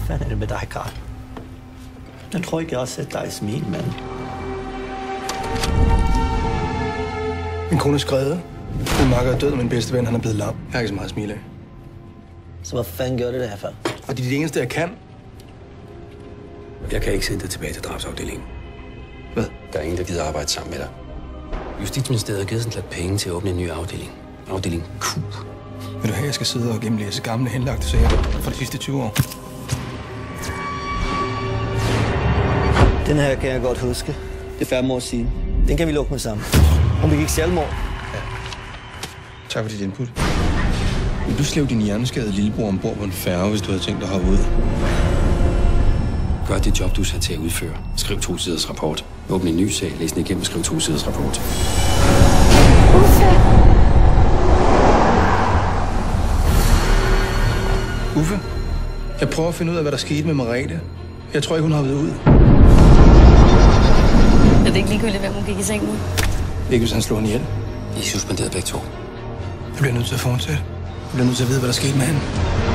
fanden er det med dig, Karl? Jeg tror ikke, jeg har set dig smile, mand. Min kone er skrevet. Min makker er død, og min bedste ven, han er blevet lam. Jeg har ikke så meget at smile af. Så hvad fanden gjorde det der for? Og det er det eneste, jeg kan. Jeg kan ikke sende dig tilbage til drabsafdelingen. Hvad? Der er ingen, der gider arbejde sammen med dig. Justitsministeriet har givet sådan lidt penge til at åbne en ny afdeling. Afdeling Q. Vil du have, jeg skal sidde og gennemlæse gamle henlagte sager fra de sidste 20 år? Den her kan jeg godt huske. Det er 5 år siden. Den kan vi lukke med sammen. Hun begik selvmord. Ja. Tak for dit input. Vil du slæve din hjerneskadede lillebror ombord på en færge, hvis du havde tænkt dig at hoppe ud? Gør det job, du er sat til at udføre. Skriv 2 siders rapport. Åbn en ny sag, læs den igennem og skriv 2 siders rapport. Uffe, jeg prøver at finde ud af, hvad der skete med Merete. Jeg tror ikke, hun har været ud. Er det ikke ligegyldigt, hvem hun gik i seng med? Ikke hvis han slår hende ihjel. I er suspenderet begge to. Jeg bliver nødt til at fortsætte. Jeg bliver nødt til at vide, hvad der skete med hende.